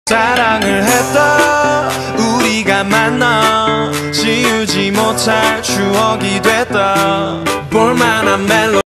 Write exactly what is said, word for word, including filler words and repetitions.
사랑을 했다 우리가 만나 지우지 못할 추억이 됐다 볼만한 멜로